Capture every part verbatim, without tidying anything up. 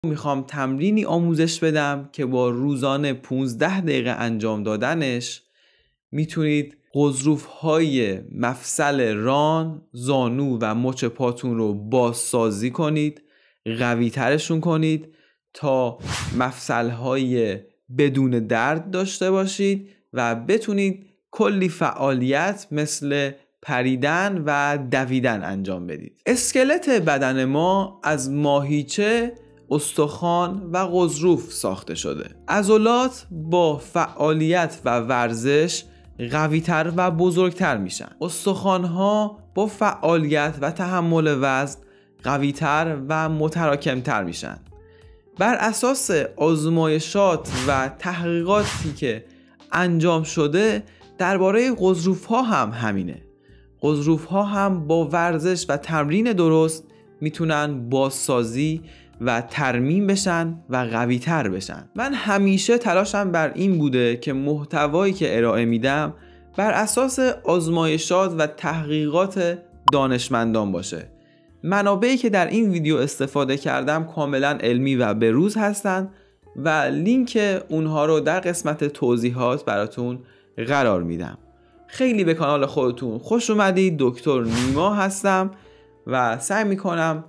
میخوام تمرینی آموزش بدم که با روزانه پونزده دقیقه انجام دادنش میتونید غضروف‌های مفصل ران، زانو و مچ پاتون رو بازسازی کنید، قوی ترشون کنید تا مفصل‌های بدون درد داشته باشید و بتونید کلی فعالیت مثل پریدن و دویدن انجام بدید. اسکلت بدن ما از ماهیچه، استخوان و غضروف ساخته شده. عضلات با فعالیت و ورزش قوی‌تر و بزرگتر میشن. استخوان‌ها با فعالیت و تحمل وزن قوی‌تر و متراکم‌تر میشن. بر اساس آزمایشات و تحقیقاتی که انجام شده درباره غضروف‌ها هم همینه. غضروف‌ها هم با ورزش و تمرین درست میتونن بازسازی و ترمیم بشن و قوی تر بشن. من همیشه تلاشم بر این بوده که محتوایی که ارائه میدم بر اساس آزمایشات و تحقیقات دانشمندان باشه. منابعی که در این ویدیو استفاده کردم کاملا علمی و بروز هستن و لینک اونها رو در قسمت توضیحات براتون قرار میدم. خیلی به کانال خودتون خوش اومدید. دکتر نیما هستم و سعی میکنم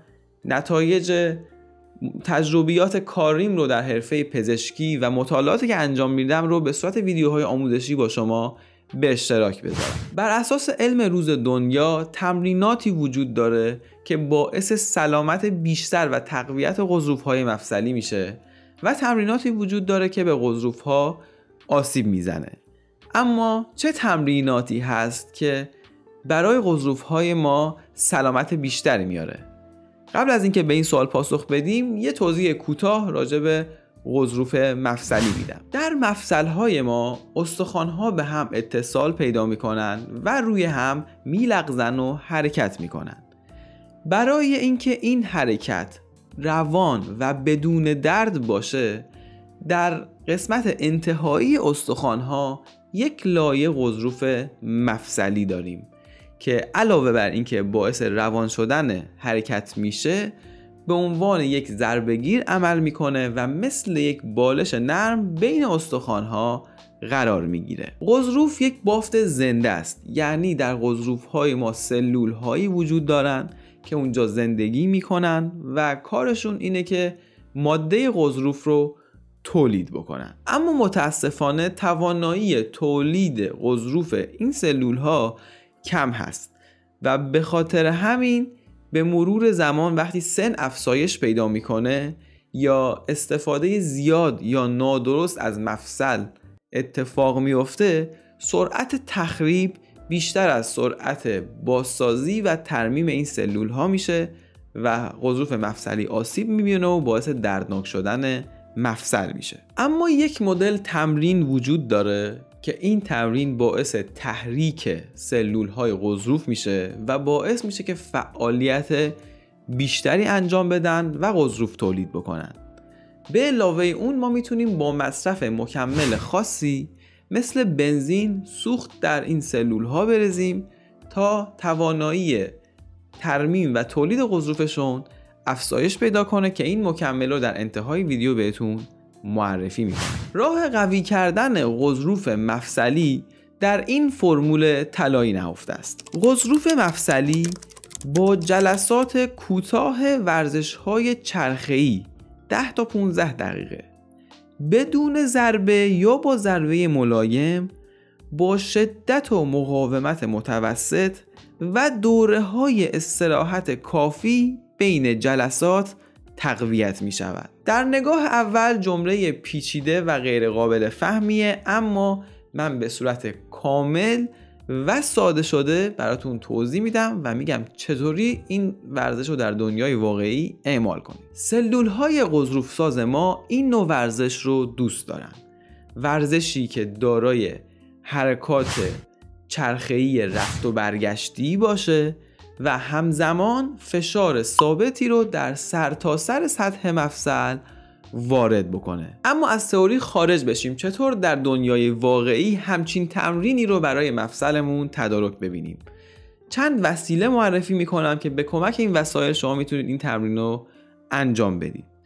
نتایج تجربیات کاریم رو در حرفه پزشکی و مطالعاتی که انجام میدم رو به صورت ویدیوهای آموزشی با شما به اشتراک بذارم. بر اساس علم روز دنیا تمریناتی وجود داره که باعث سلامت بیشتر و تقویت غضروف‌های مفصلی میشه و تمریناتی وجود داره که به غضروف‌ها آسیب میزنه. اما چه تمریناتی هست که برای غضروف‌های ما سلامت بیشتری میاره؟ قبل از اینکه به این سوال پاسخ بدیم یه توضیح کوتاه راجع به غضروف مفصلی میدم. در مفصل‌های ما استخوان‌ها به هم اتصال پیدا میکنن و روی هم میلغزن و حرکت میکنن. برای اینکه این حرکت روان و بدون درد باشه در قسمت انتهایی استخوان‌ها یک لایه غضروف مفصلی داریم که علاوه بر اینکه باعث روان شدن حرکت میشه به عنوان یک ضربه‌گیر عمل میکنه و مثل یک بالش نرم بین استخوان‌ها قرار میگیره. غضروف یک بافت زنده است، یعنی در غضروف‌های ما سلول‌هایی وجود دارن که اونجا زندگی میکنن و کارشون اینه که ماده غضروف رو تولید بکنن. اما متاسفانه توانایی تولید غضروف این سلول‌ها کم هست و به خاطر همین به مرور زمان وقتی سن افزایش پیدا میکنه یا استفاده زیاد یا نادرست از مفصل اتفاق میفته سرعت تخریب بیشتر از سرعت بازسازی و ترمیم این سلول ها میشه و غضروف مفصلی آسیب میبینه و باعث دردناک شدن مفصل میشه. اما یک مدل تمرین وجود داره که این تمرین باعث تحریک سلول های غضروف میشه و باعث میشه که فعالیت بیشتری انجام بدن و غضروف تولید بکنن. به علاوه اون ما میتونیم با مصرف مکمل خاصی مثل بنزین سوخت در این سلول ها بریزیم تا توانایی ترمیم و تولید غضروفشون افزایش پیدا کنه که این مکمل رو در انتهای ویدیو بهتون معرفی میکنم. راه قوی کردن غضروف مفصلی در این فرمول طلایی نهفته است. غضروف مفصلی با جلسات کوتاه ورزش‌های چرخه‌ای ده تا پانزده دقیقه بدون ضربه یا با ضربه ملایم با شدت و مقاومت متوسط و دوره‌های استراحت کافی بین جلسات تقویت می شود. در نگاه اول جمله پیچیده و غیر قابل فهمیه، اما من به صورت کامل و ساده شده براتون توضیح میدم و میگم چطوری این ورزش رو در دنیای واقعی اعمال کنید. سلول های غضروف ساز ما این نوع ورزش رو دوست دارن. ورزشی که دارای حرکات چرخه‌ای رفت و برگشتی باشه و همزمان فشار ثابتی رو در سرتاسر سطح مفصل وارد بکنه. اما از تئوری خارج بشیم، چطور در دنیای واقعی همچین تمرینی رو برای مفصلمون تدارک ببینیم. چند وسیله معرفی میکنم که به کمک این وسایل شما میتونید این تمرین رو انجام بدید.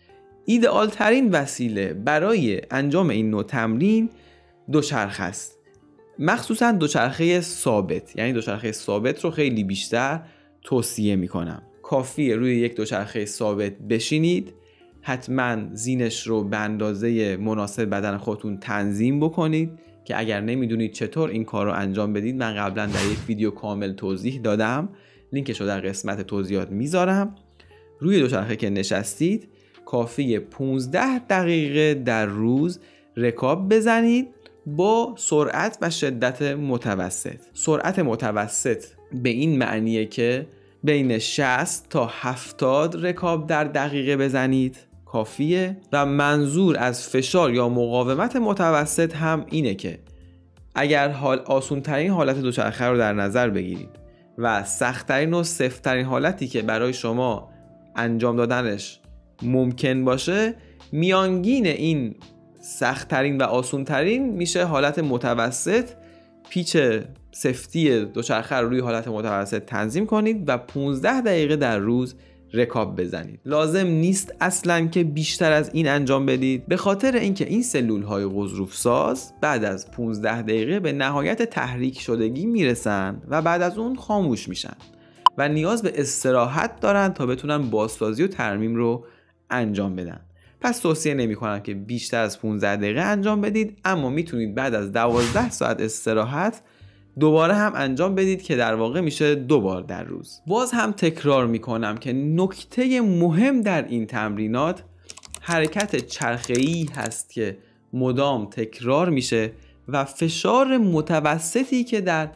ایدئال ترین وسیله برای انجام این نوع تمرین دوچرخه است، مخصوصا دوچرخه ثابت. یعنی دوچرخه ثابت رو خیلی بیشتر توصیه میکنم. کافیه روی یک دوچرخه ثابت بشینید، حتما زینش رو به اندازه مناسب بدن خودتون تنظیم بکنید که اگر نمیدونید چطور این کار رو انجام بدید، من قبلا در یک ویدیو کامل توضیح دادم، لینکش رو در قسمت توضیحات میذارم. روی دوچرخه که نشستید کافیه پانزده دقیقه در روز رکاب بزنید با سرعت و شدت متوسط. سرعت متوسط به این معنیه که بین شصت تا هفتاد رکاب در دقیقه بزنید کافیه. و منظور از فشار یا مقاومت متوسط هم اینه که اگر حال آسون ترین حالت دوچرخه رو در نظر بگیرید و سخت ترین و سفت ترین حالتی که برای شما انجام دادنش ممکن باشه، میانگین این سخت ترین و آسون ترین میشه حالت متوسط. پیچ سفتی دوچرخه رو روی حالت متوسط تنظیم کنید و پانزده دقیقه در روز رکاب بزنید. لازم نیست اصلا که بیشتر از این انجام بدید، به خاطر اینکه این سلول های غضروف ساز بعد از پانزده دقیقه به نهایت تحریک شدگی میرسن و بعد از اون خاموش میشن و نیاز به استراحت دارن تا بتونن بازسازی و ترمیم رو انجام بدن. پس توصیه نمی کنم که بیشتر از پانزده دقیقه انجام بدید، اما میتونید بعد از دوازده ساعت استراحت دوباره هم انجام بدید که در واقع میشه دو بار در روز. باز هم تکرار میکنم که نکته مهم در این تمرینات حرکت چرخه‌ای هست که مدام تکرار میشه و فشار متوسطی که در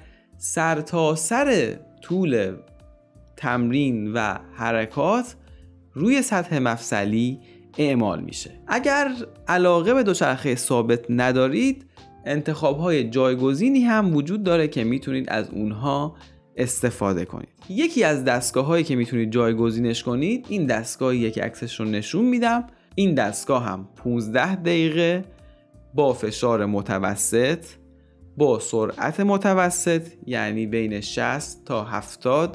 سرتاسر طول تمرین و حرکات روی سطح مفصلی اعمال میشه. اگر علاقه به دوچرخه ثابت ندارید، انتخاب‌های جایگزینی هم وجود داره که میتونید از اونها استفاده کنید. یکی از دستگاه‌هایی که میتونید جایگزینش کنید این دستگاهیه که عکسش رو نشون میدم. این دستگاه هم پانزده دقیقه با فشار متوسط با سرعت متوسط، یعنی بین شصت تا هفتاد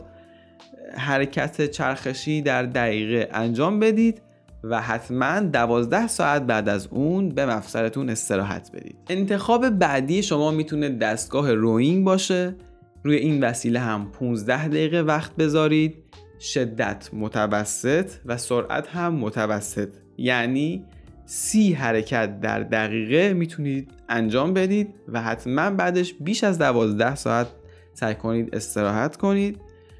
حرکت چرخشی در دقیقه انجام بدید و حتما دوازده ساعت بعد از اون به مفصلتون استراحت بدید. انتخاب بعدی شما میتونه دستگاه روینگ باشه. روی این وسیله هم پانزده دقیقه وقت بذارید، شدت متوسط و سرعت هم متوسط، یعنی سی حرکت در دقیقه میتونید انجام بدید و حتما بعدش بیش از دوازده ساعت سعی کنید استراحت کنید.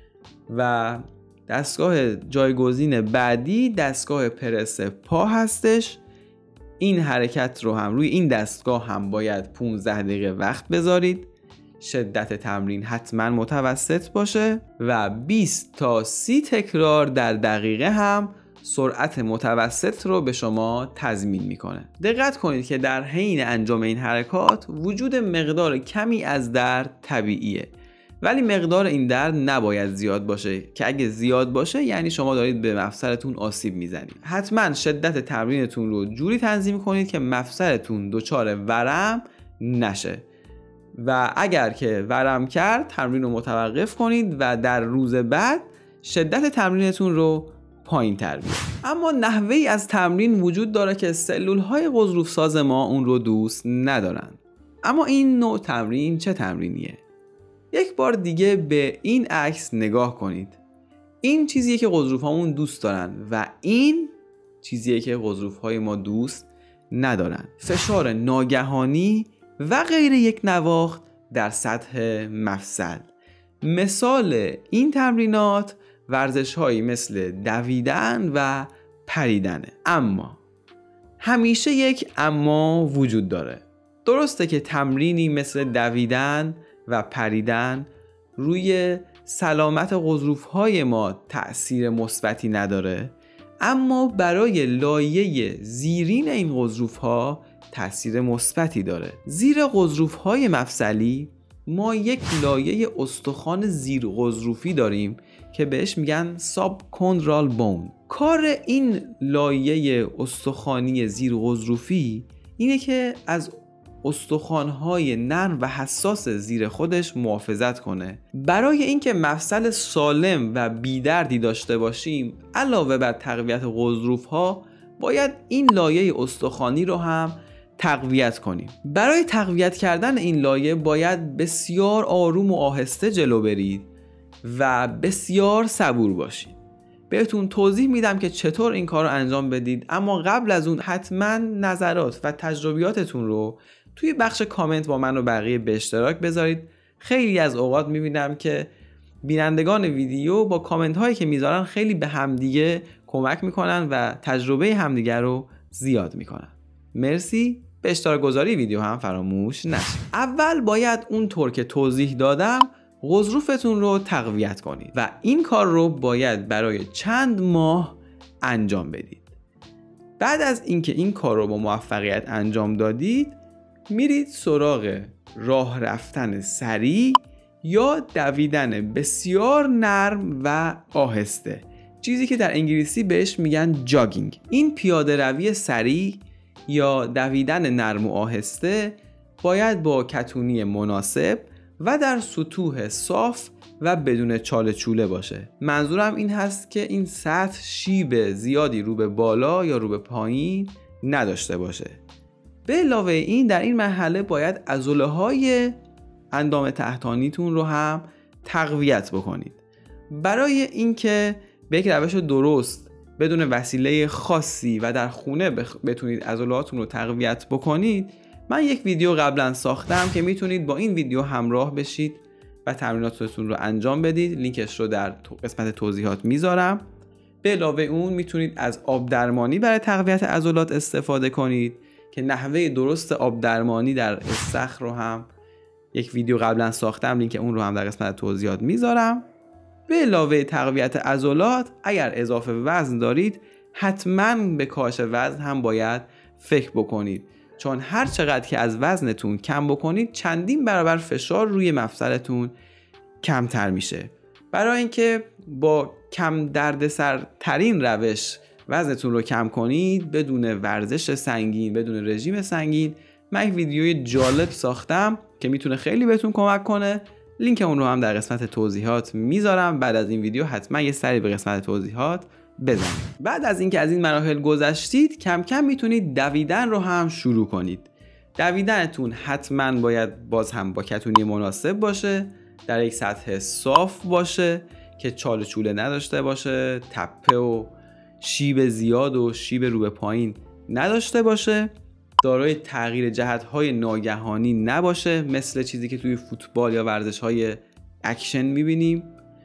و دستگاه جایگزین بعدی دستگاه پرس پا هستش. این حرکت رو هم روی این دستگاه هم باید پانزده دقیقه وقت بذارید، شدت تمرین حتما متوسط باشه و بیست تا سی تکرار در دقیقه هم سرعت متوسط رو به شما تضمین میکنه. دقت کنید که در حین انجام این حرکات وجود مقدار کمی از درد طبیعیه، ولی مقدار این درد نباید زیاد باشه که اگه زیاد باشه یعنی شما دارید به مفصلتون آسیب میزنید. حتما شدت تمرینتون رو جوری تنظیم کنید که مفصلتون دچار ورم نشه و اگر که ورم کرد تمرین رو متوقف کنید و در روز بعد شدت تمرینتون رو پایین تر بیارید. اما نحوهی از تمرین وجود داره که سلول های غضروف ساز ما اون رو دوست ندارن. اما این نوع تمرین چه تمرینیه؟ یک بار دیگه به این عکس نگاه کنید. این چیزیه که غضروف هامون دوست دارن و این چیزیه که غضروف های ما دوست ندارن. فشار ناگهانی و غیر یک نواخت در سطح مفصل. مثال این تمرینات ورزش هایی مثل دویدن و پریدنه. اما همیشه یک اما وجود داره. درسته که تمرینی مثل دویدن و پریدن روی سلامت غضروف‌های ما تأثیر مثبتی نداره، اما برای لایه زیرین این غضروف‌ها تأثیر مثبتی داره. زیر غضروف‌های مفصلی ما یک لایه استخوان زیر غضروفی داریم که بهش میگن سابکوندرال بون. کار این لایه استخوانی زیر غضروفی اینه که از استخوان‌های نرم و حساس زیر خودش محافظت کنه. برای اینکه مفصل سالم و بیدردی داشته باشیم، علاوه بر تقویت غضروف‌ها باید این لایه استخوانی رو هم تقویت کنیم. برای تقویت کردن این لایه باید بسیار آروم و آهسته جلو برید و بسیار صبور باشید. بهتون توضیح میدم که چطور این کار رو انجام بدید، اما قبل از اون حتما نظرات و تجربیاتتون رو توی بخش کامنت با من و بقیه به اشتراک بذارید. خیلی از اوقات میبینم که بینندگان ویدیو با کامنت هایی که میذارن خیلی به همدیگه کمک میکنن و تجربه همدیگه رو زیاد میکنن. مرسی. به اشتراک گذاری ویدیو هم فراموش نشید. اول باید اونطور که توضیح دادم غضروفتون رو تقویت کنید و این کار رو باید برای چند ماه انجام بدید. بعد از اینکه این کار رو با موفقیت انجام دادید، میرید سراغ راه رفتن سریع یا دویدن بسیار نرم و آهسته، چیزی که در انگلیسی بهش میگن جاگینگ. این پیاده روی سریع یا دویدن نرم و آهسته باید با کتونی مناسب و در سطوح صاف و بدون چاله چوله باشه. منظورم این هست که این سطح شیب زیادی رو به بالا یا رو به پایین نداشته باشه. به علاوه این در این مرحله باید عضله های اندام تحتانیتون رو هم تقویت بکنید. برای اینکه به یک روش درست بدون وسیله خاصی و در خونه بخ... بتونید عضلاتون رو تقویت بکنید، من یک ویدیو قبلا ساختم که میتونید با این ویدیو همراه بشید و تمریناتتون رو انجام بدید. لینکش رو در قسمت توضیحات میذارم. به علاوه اون میتونید از آب درمانی برای تقویت عضلات استفاده کنید که نحوه درست آب درمانی در استخر رو هم یک ویدیو قبلا ساختم، لینک اون رو هم در قسمت توضیحات میذارم. به علاوه تقویت عضلات، اگر اضافه وزن دارید حتما به کاهش وزن هم باید فکر بکنید، چون هر چقدر که از وزنتون کم بکنید چندین برابر فشار روی مفصلتون کمتر میشه. برای اینکه با کم دردسر ترین روش وزنتون رو کم کنید بدون ورزش سنگین، بدون رژیم سنگین، من یک ویدیوی جالب ساختم که میتونه خیلی بهتون کمک کنه. لینک اون رو هم در قسمت توضیحات میذارم. بعد از این ویدیو حتما یه سری به قسمت توضیحات بزنید. بعد از اینکه از این مراحل گذشتید، کم کم میتونید دویدن رو هم شروع کنید. دویدنتون حتما باید باز هم با کتونی مناسب باشه، در یک سطح صاف باشه که چاله چوله نداشته باشه، تپه و شیب زیاد و شیب رو به پایین نداشته باشه، دارای تغییر جهت‌های ناگهانی نباشه مثل چیزی که توی فوتبال یا ورزش‌های اکشن می‌بینیم،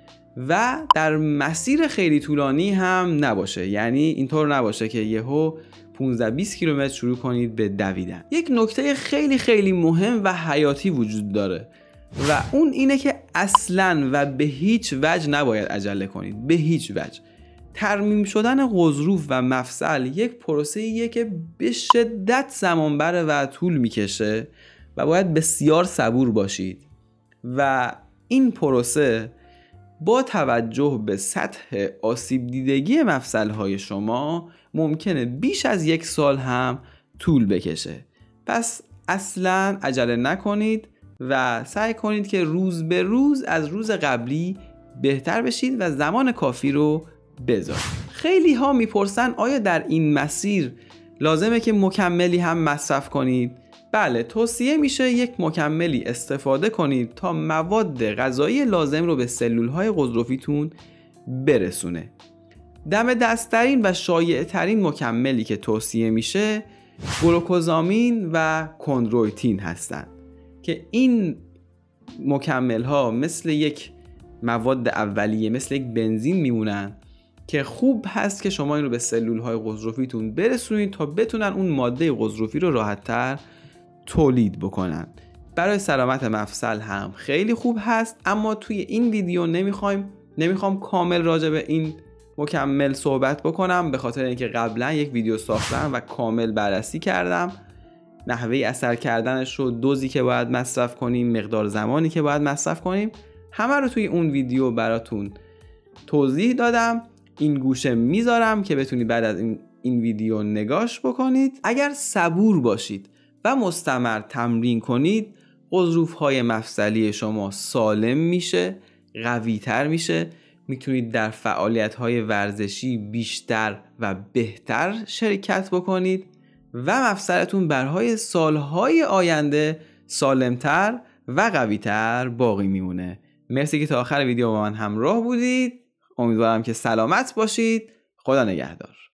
و در مسیر خیلی طولانی هم نباشه. یعنی اینطور نباشه که یهو پانزده بیست کیلومتر شروع کنید به دویدن. یک نکته خیلی خیلی مهم و حیاتی وجود داره و اون اینه که اصلاً و به هیچ وجه نباید عجله کنید. به هیچ وجه. ترمیم شدن غضروف و مفصل یک پروسه‌ایه که به شدت زمان بره و طول میکشه و باید بسیار صبور باشید و این پروسه با توجه به سطح آسیب دیدگی مفصل‌های شما ممکنه بیش از یک سال هم طول بکشه. پس اصلاً عجله نکنید و سعی کنید که روز به روز از روز قبلی بهتر بشید و زمان کافی رو بذارید. خیلی ها میپرسن آیا در این مسیر لازمه که مکملی هم مصرف کنید؟ بله، توصیه میشه یک مکملی استفاده کنید تا مواد غذایی لازم رو به سلولهای غضروفیتون برسونه. دم دستترین و شایع ترین مکملی که توصیه میشه گلوکوزامین و کندرویتین هستند که این مکمل ها مثل یک مواد اولیه، مثل یک بنزین میمونن که خوب هست که شما این رو به سلولهای غضروفیتون برسونید تا بتونن اون ماده غضروفی رو راحت‌تر تولید بکنن. برای سلامت مفصل هم خیلی خوب هست، اما توی این ویدیو نمیخوایم نمیخوام کامل راجع به این مکمل صحبت بکنم، به خاطر اینکه قبلا یک ویدیو ساختم و کامل بررسی کردم نحوه اثر کردنش رو، دوزی که باید مصرف کنیم، مقدار زمانی که باید مصرف کنیم، همه رو توی اون ویدیو براتون توضیح دادم. این گوشه میذارم که بتونید بعد از این این ویدیو نگاش بکنید. اگر صبور باشید و مستمر تمرین کنید، غضروف‌های مفصلی شما سالم میشه، قوی‌تر میشه، میتونید در فعالیت‌های ورزشی بیشتر و بهتر شرکت بکنید و مفصلتون برای سالهای آینده سالمتر و قویتر باقی میمونه. مرسی که تا آخر ویدیو با من همراه بودید. امیدوارم که سلامت باشید. خدا نگهدار.